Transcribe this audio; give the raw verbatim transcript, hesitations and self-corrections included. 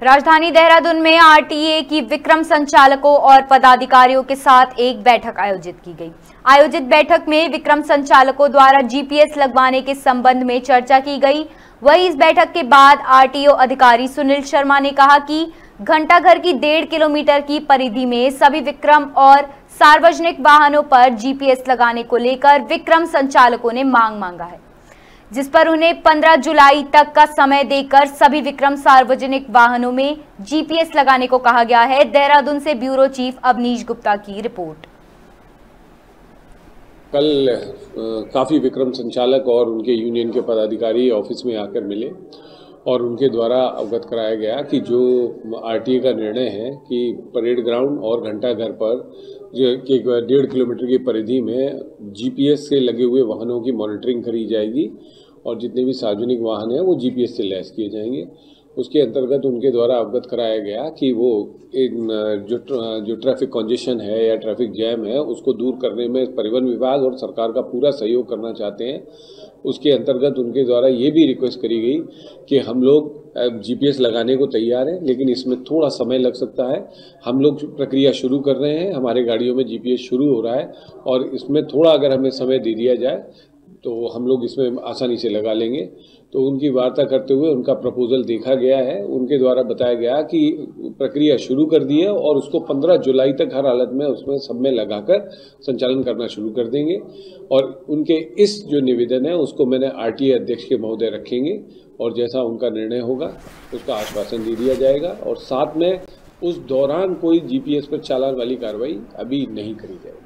राजधानी देहरादून में आरटीए की विक्रम संचालकों और पदाधिकारियों के साथ एक बैठक आयोजित की गई। आयोजित बैठक में विक्रम संचालकों द्वारा जीपीएस लगवाने के संबंध में चर्चा की गई। वहीं इस बैठक के बाद आरटीओ अधिकारी सुनील शर्मा ने कहा कि घंटाघर की डेढ़ किलोमीटर की परिधि में सभी विक्रम और सार्वजनिक वाहनों पर जीपीएस लगाने को लेकर विक्रम संचालकों ने मांग मांगा है, जिस पर उन्हें पंद्रह जुलाई तक का समय देकर सभी विक्रम सार्वजनिक वाहनों में जीपीएस लगाने को कहा गया है। देहरादून से ब्यूरो चीफ अवनीश गुप्ता की रिपोर्ट। कल काफ़ी विक्रम संचालक और उनके यूनियन के पदाधिकारी ऑफिस में आकर मिले और उनके द्वारा अवगत कराया गया कि जो आरटीए का निर्णय है कि परेड ग्राउंड और घंटाघर पर जो डेढ़ किलोमीटर की परिधि में जीपीएस से लगे हुए वाहनों की मॉनिटरिंग करी जाएगी और जितने भी सार्वजनिक वाहन हैं वो जीपीएस से लैस किए जाएंगे। उसके अंतर्गत उनके द्वारा अवगत कराया गया कि वो जो जो ट्रैफिक कॉन्जेशन है या ट्रैफिक जैम है उसको दूर करने में परिवहन विभाग और सरकार का पूरा सहयोग करना चाहते हैं। उसके अंतर्गत उनके द्वारा ये भी रिक्वेस्ट करी गई कि हम लोग जीपीएस लगाने को तैयार हैं, लेकिन इसमें थोड़ा समय लग सकता है। हम लोग प्रक्रिया शुरू कर रहे हैं, हमारे गाड़ियों में जीपीएस शुरू हो रहा है और इसमें थोड़ा अगर हमें समय दे दिया जाए तो हम लोग इसमें आसानी से लगा लेंगे। तो उनकी वार्ता करते हुए उनका प्रपोजल देखा गया है। उनके द्वारा बताया गया कि प्रक्रिया शुरू कर दी है और उसको पंद्रह जुलाई तक हर हालत में उसमें सब में लगाकर संचालन करना शुरू कर देंगे। और उनके इस जो निवेदन है उसको मैंने आरटीए अध्यक्ष के महोदय रखेंगे और जैसा उनका निर्णय होगा उसका आश्वासन दे दिया जाएगा। और साथ में उस दौरान कोई जीपीएस पर चालान वाली कार्रवाई अभी नहीं करी जाएगी।